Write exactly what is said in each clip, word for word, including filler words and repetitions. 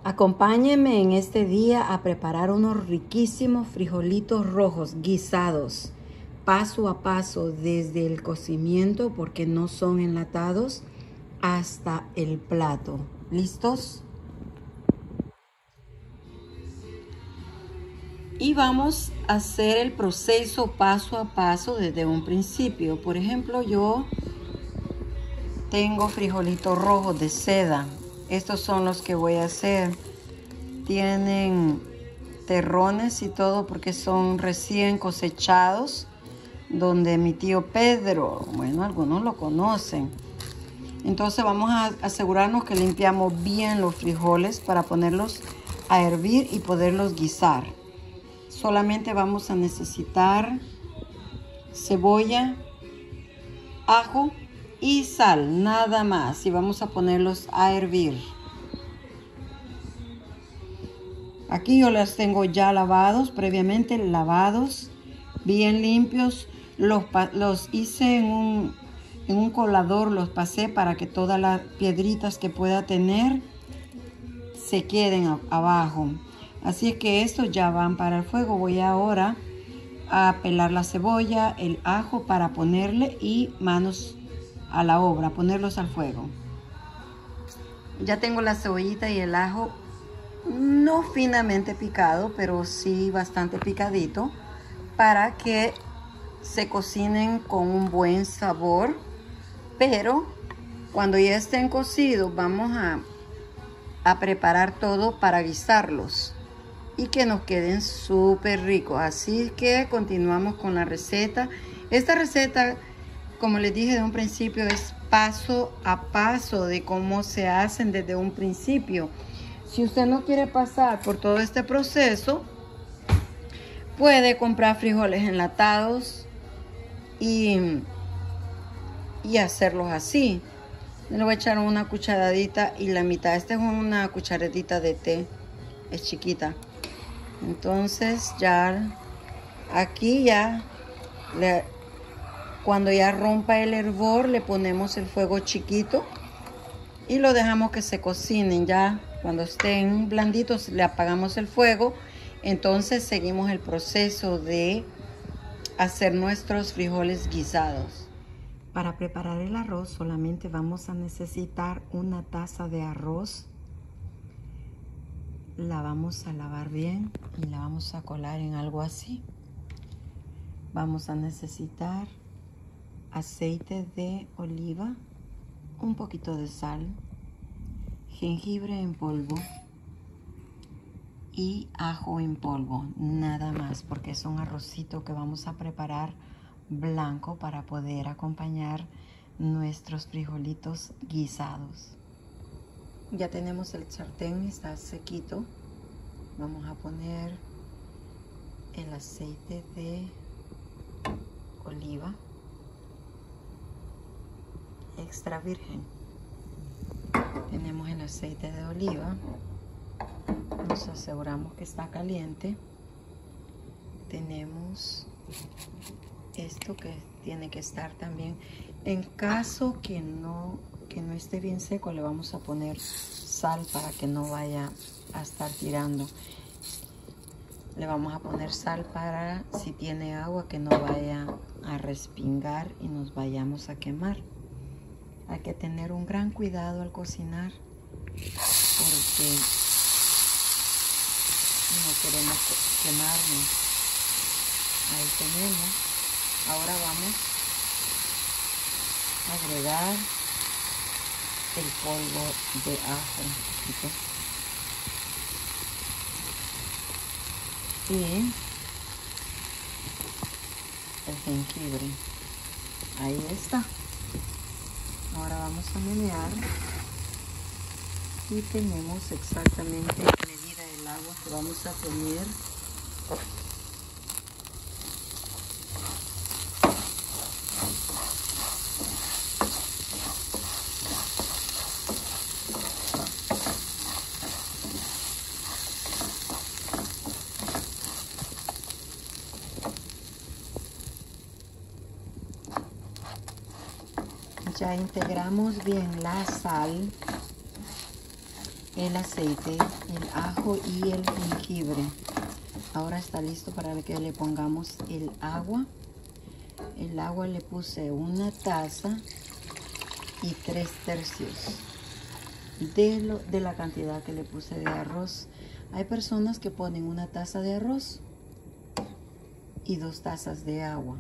Acompáñenme en este día a preparar unos riquísimos frijolitos rojos guisados, paso a paso desde el cocimiento, porque no son enlatados, hasta el plato. ¿Listos? Y vamos a hacer el proceso paso a paso desde un principio. Por ejemplo, yo tengo frijolitos rojos de seda. Estos son los que voy a hacer. Tienen terrones y todo porque son recién cosechados, donde mi tío Pedro, bueno, algunos lo conocen. Entonces vamos a asegurarnos que limpiamos bien los frijoles para ponerlos a hervir y poderlos guisar. Solamente vamos a necesitar cebolla, ajo y sal, nada más. Y vamos a ponerlos a hervir. Aquí yo los tengo ya lavados, previamente lavados, bien limpios. Los, los hice en un, en un colador, los pasé para que todas las piedritas que pueda tener se queden a, abajo. Así es que estos ya van para el fuego. Voy ahora a pelar la cebolla, el ajo para ponerle y manos a la obra, ponerlos al fuego. Ya tengo la cebollita y el ajo, no finamente picado, pero sí bastante picadito, para que se cocinen con un buen sabor. Pero cuando ya estén cocidos, vamos a, a preparar todo para guisarlos y que nos queden súper ricos. Así que continuamos con la receta. Esta receta, como les dije de un principio, es paso a paso de cómo se hacen desde un principio. Si usted no quiere pasar por todo este proceso, puede comprar frijoles enlatados y, y hacerlos así. Le voy a echar una cucharadita y la mitad. Esta es una cucharadita de té, es chiquita. Entonces ya aquí ya le, cuando ya rompa el hervor, le ponemos el fuego chiquito y lo dejamos que se cocinen. Ya cuando estén blanditos le apagamos el fuego. Entonces seguimos el proceso de hacer nuestros frijoles guisados. Para preparar el arroz solamente vamos a necesitar una taza de arroz. La vamos a lavar bien y la vamos a colar en algo así. Vamos a necesitar aceite de oliva, un poquito de sal, jengibre en polvo y ajo en polvo, nada más, porque es un arrocito que vamos a preparar blanco para poder acompañar nuestros frijolitos guisados. Ya tenemos el sartén, está sequito. Vamos a poner el aceite de oliva extra virgen. Tenemos el aceite de oliva. Nos aseguramos que está caliente. Tenemos esto que tiene que estar también. En caso que no que no esté bien seco, le vamos a poner sal para que no vaya a estar tirando. Le vamos a poner sal para, si tiene agua, que no vaya a respingar y nos vayamos a quemar. Hay que tener un gran cuidado al cocinar porque no queremos quemarnos. Ahí tenemos. Ahora vamos a agregar el polvo de ajo un poquito y el jengibre. Ahí está. Ahora vamos a menear y tenemos exactamente la medida del agua que vamos a poner. Ya integramos bien la sal el aceite, el ajo y el jengibre. Ahora está listo para que le pongamos el agua. El agua le puse una taza y tres tercios de, lo, de la cantidad que le puse de arroz. Hay personas que ponen una taza de arroz y dos tazas de agua.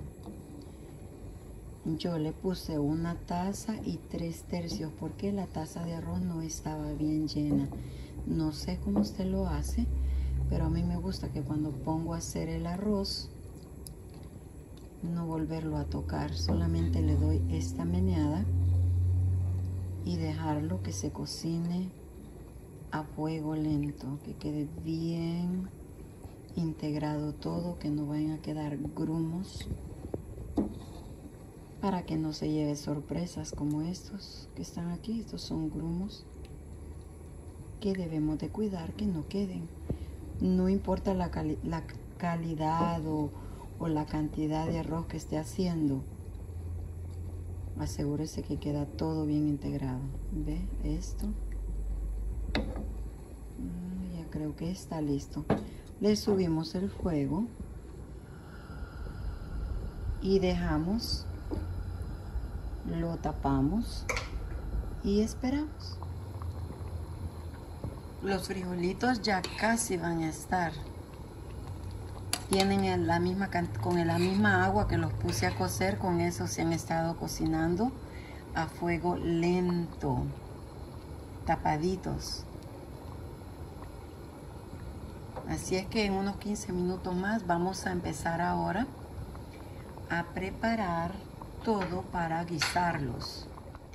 Yo le puse una taza y tres tercios porque la taza de arroz no estaba bien llena. No sé cómo usted lo hace, pero a mí me gusta que cuando pongo a hacer el arroz, no volverlo a tocar. Solamente le doy esta meneada y dejarlo que se cocine a fuego lento, que quede bien integrado todo, que no vayan a quedar grumos, para que no se lleve sorpresas como estos que están aquí. Estos son grumos que debemos de cuidar que no queden. No importa la, cali la calidad o, o la cantidad de arroz que esté haciendo, asegúrese que queda todo bien integrado. ¿Ve esto? Ya creo que está listo. Le subimos el fuego y dejamos, lo tapamos y esperamos. Los frijolitos ya casi van a estar. Tienen la misma, con la misma agua que los puse a cocer, con eso se han estado cocinando a fuego lento, tapaditos. Así es que en unos quince minutos más vamos a empezar ahora a preparar todo para guisarlos.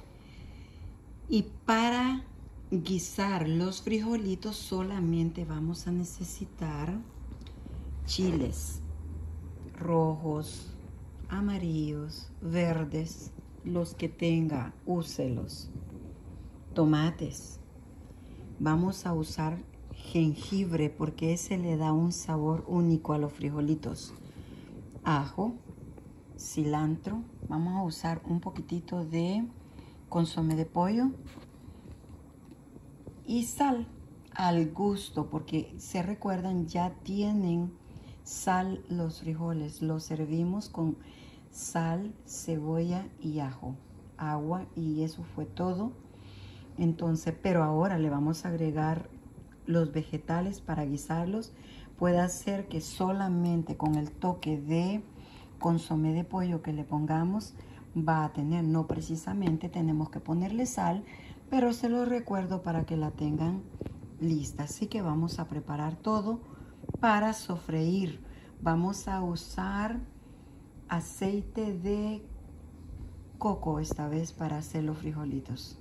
Y para guisar los frijolitos solamente vamos a necesitar chiles rojos, amarillos, verdes, los que tenga, úselos. Tomates. Vamos a usar jengibre porque ese le da un sabor único a los frijolitos. Ajo, cilantro. Vamos a usar un poquitito de consomé de pollo y sal al gusto, porque se recuerdan, ya tienen sal los frijoles. Los servimos con sal, cebolla y ajo, agua, y eso fue todo. Entonces, pero ahora le vamos a agregar los vegetales para guisarlos. Puede ser que solamente con el toque de consomé de pollo que le pongamos va a tener, no precisamente tenemos que ponerle sal, pero se lo recuerdo para que la tengan lista. Así que vamos a preparar todo para sofreír. Vamos a usar aceite de coco esta vez para hacer los frijolitos.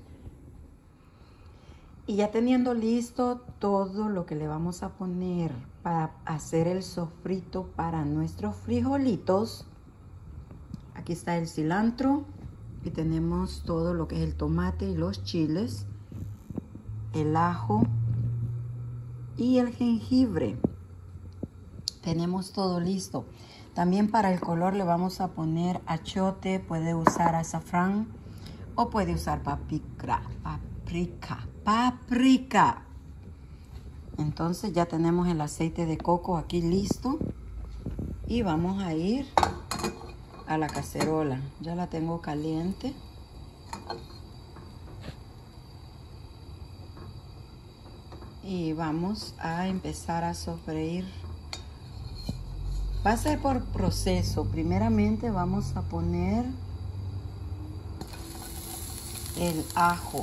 Y ya teniendo listo todo lo que le vamos a poner para hacer el sofrito para nuestros frijolitos, aquí está el cilantro y tenemos todo lo que es el tomate y los chiles, el ajo y el jengibre. Tenemos todo listo. También para el color le vamos a poner achiote, puede usar azafrán o puede usar paprika, paprika, paprika. Entonces ya tenemos el aceite de coco aquí listo y vamos a ir a la cacerola. Ya la tengo caliente. Y vamos a empezar a sofreír. Va a ser por proceso. Primeramente vamos a poner el ajo.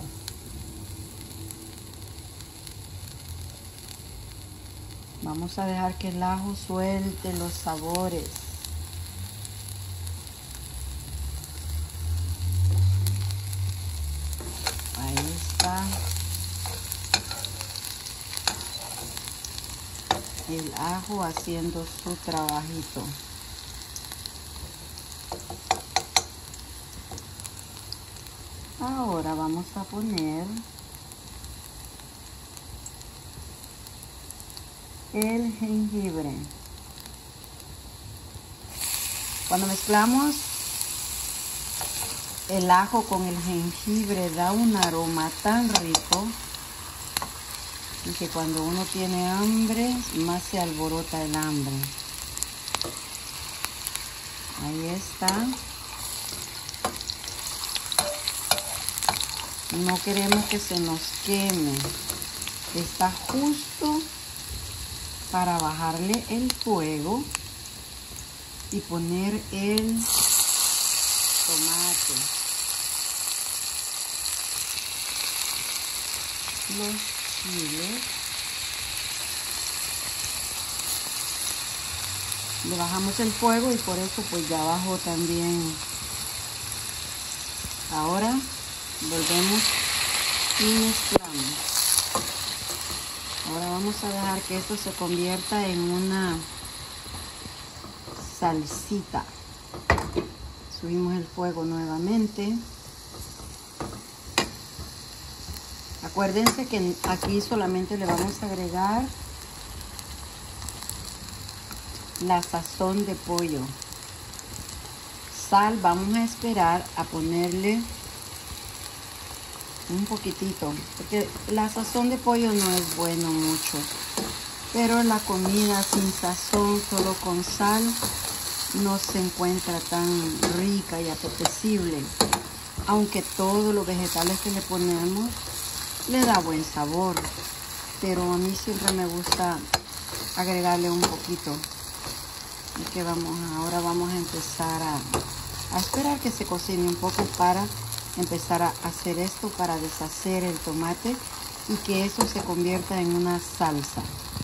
Vamos a dejar que el ajo suelte los sabores. Ahí está. El ajo haciendo su trabajito. Ahora vamos a poner el jengibre. Cuando mezclamos el ajo con el jengibre da un aroma tan rico. Y que cuando uno tiene hambre, más se alborota el hambre. Ahí está. No queremos que se nos queme. Está justo para bajarle el fuego y poner el tomate, los chiles. Le bajamos el fuego y por eso pues ya bajó también. Ahora volvemos y mezclamos. Ahora vamos a dejar que esto se convierta en una salsita. Subimos el fuego nuevamente. Acuérdense que aquí solamente le vamos a agregar la sazón de pollo. Sal, vamos a esperar a ponerle un poquitito, porque la sazón de pollo no es bueno mucho, pero la comida sin sazón, solo con sal, no se encuentra tan rica y apetecible, aunque todos los vegetales que le ponemos le da buen sabor, pero a mí siempre me gusta agregarle un poquito. Y que vamos, ahora vamos a empezar a, a esperar que se cocine un poco para empezar a hacer esto, para deshacer el tomate y que eso se convierta en una salsa.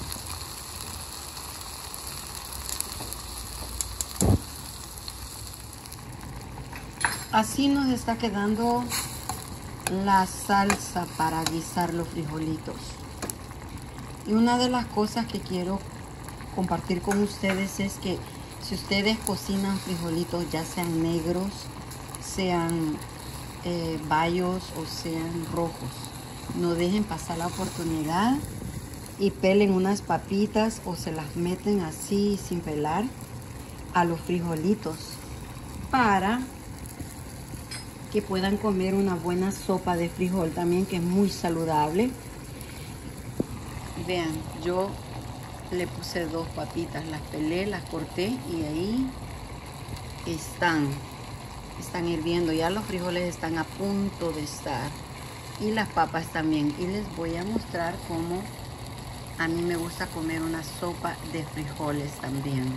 Así nos está quedando la salsa para guisar los frijolitos. Y una de las cosas que quiero compartir con ustedes es que si ustedes cocinan frijolitos, ya sean negros, sean eh, bayos o sean rojos, no dejen pasar la oportunidad y pelen unas papitas o se las meten así sin pelar a los frijolitos para que puedan comer una buena sopa de frijol también, que es muy saludable. Vean, yo le puse dos papitas, las pelé, las corté y ahí están, están hirviendo. Ya los frijoles están a punto de estar y las papas también. Y les voy a mostrar cómo a mí me gusta comer una sopa de frijoles también.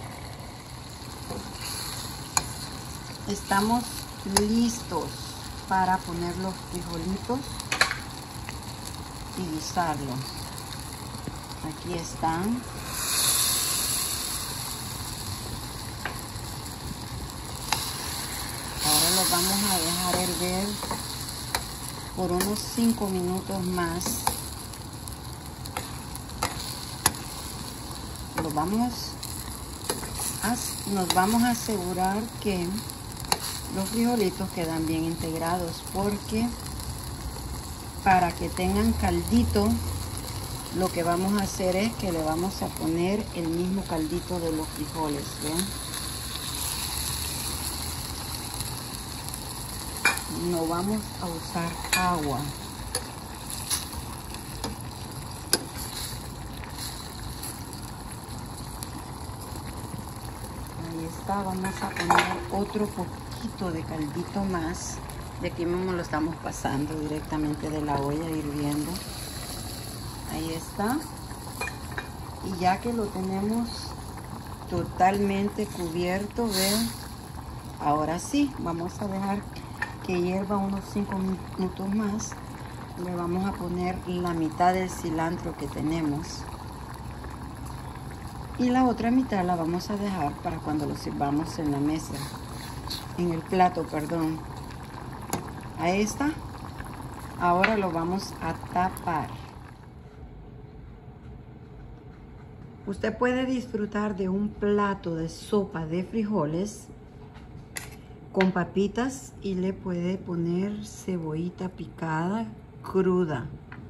Estamos listos para poner los frijolitos y guisarlos. Aquí están. Ahora los vamos a dejar hervir por unos cinco minutos más. Los vamos a, nos vamos a asegurar que los frijolitos quedan bien integrados, porque para que tengan caldito, lo que vamos a hacer es que le vamos a poner el mismo caldito de los frijoles, ¿ven? No vamos a usar agua. Ahí está, vamos a poner otro poquito de caldito más. De aquí mismo lo estamos pasando directamente de la olla hirviendo. Ahí está. Y ya que lo tenemos totalmente cubierto, vean, ahora sí, vamos a dejar que hierva unos cinco minutos más. Le vamos a poner la mitad del cilantro que tenemos. Y la otra mitad la vamos a dejar para cuando lo sirvamos en la mesa. En el plato, perdón. Ahí está. Ahora lo vamos a tapar. Usted puede disfrutar de un plato de sopa de frijoles con papitas y le puede poner cebollita picada cruda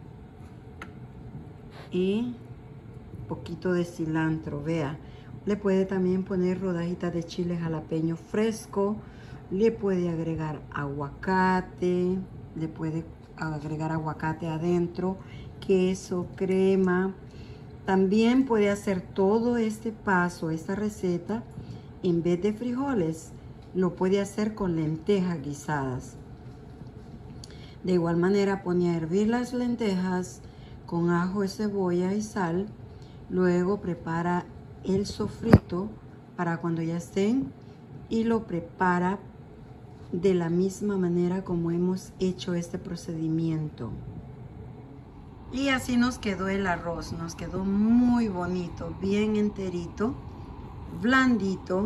y poquito de cilantro. Vea, le puede también poner rodajitas de chile jalapeño fresco, le puede agregar aguacate, le puede agregar aguacate adentro, queso, crema. También puede hacer todo este paso, esta receta, en vez de frijoles, lo puede hacer con lentejas guisadas. De igual manera pone a hervir las lentejas con ajo, cebolla y sal. Luego prepara el sofrito para cuando ya estén y lo prepara de la misma manera como hemos hecho este procedimiento. Y así nos quedó el arroz, nos quedó muy bonito, bien enterito, blandito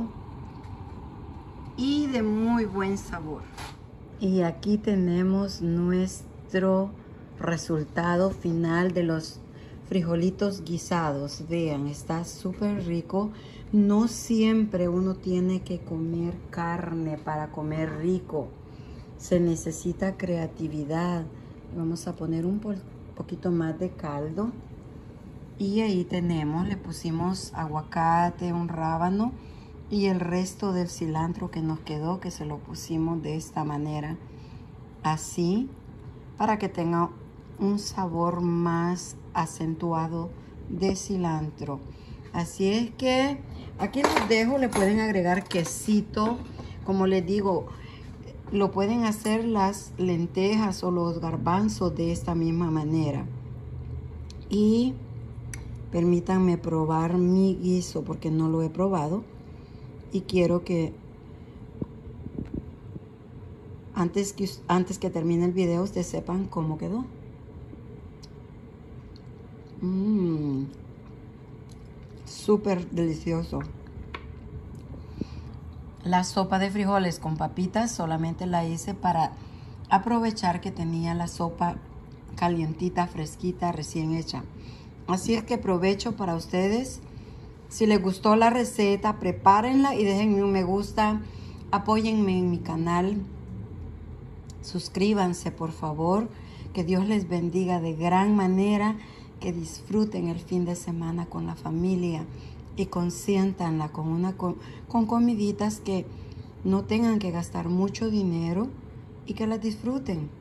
y de muy buen sabor. Y aquí tenemos nuestro resultado final de los frijolitos guisados. Vean, está súper rico. No siempre uno tiene que comer carne para comer rico. Se necesita creatividad. Vamos a poner un poquito más de caldo. Y ahí tenemos, le pusimos aguacate, un rábano y el resto del cilantro que nos quedó, que se lo pusimos de esta manera, así, para que tenga un sabor más acentuado de cilantro. Así es que aquí les dejo, le pueden agregar quesito, como les digo, lo pueden hacer las lentejas o los garbanzos de esta misma manera. Y permítanme probar mi guiso porque no lo he probado y quiero que antes que, antes que termine el video ustedes sepan cómo quedó. Mmm, súper delicioso. La sopa de frijoles con papitas solamente la hice para aprovechar que tenía la sopa calientita, fresquita, recién hecha. Así es que provecho para ustedes. Si les gustó la receta, prepárenla y déjenme un me gusta. Apóyenme en mi canal. Suscríbanse, por favor. Que Dios les bendiga de gran manera. Que disfruten el fin de semana con la familia. Y consiéntanla con, una, con, con comiditas que no tengan que gastar mucho dinero y que las disfruten.